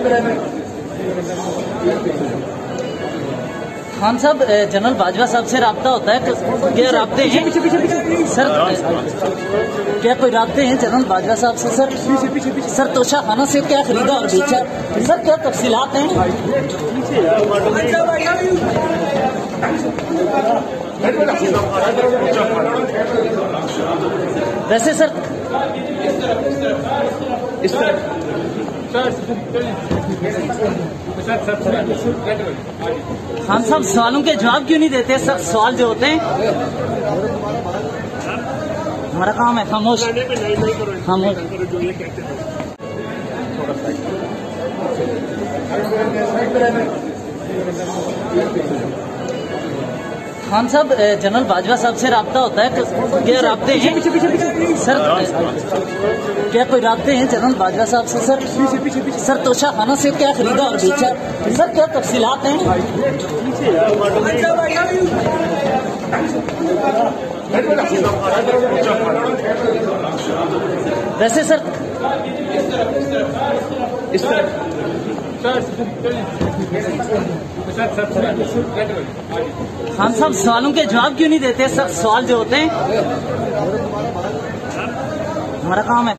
खान साहब, जनरल बाजवा साहब से राब्ता होता है? क्या राब्ते हैं सर? क्या कोई राब्ते हैं जनरल बाजवा साहब से सर? सर तोशा खाना से क्या खरीदा और बेचा सर, क्या तफसीलात हैं? वैसे सर इस तरह खान साहब सवालों के जवाब क्यों नहीं देते सर? सवाल जो होते हैं, हमारा काम है खामोश खामोश। खान साहब, जनरल बाजवा साहब से राब्ता होता है? क्या राब्ते हैं सर? क्या कोई राब्ते हैं जनरल बाजवा साहब से सर? सर तोशा खाना से क्या खरीदा और बेचा सर, क्या तफसीलात हैं? वैसे सर इस तरह खान साहब सवालों के जवाब क्यों नहीं देते सर? सवाल जो होते हैं, हमारा काम है।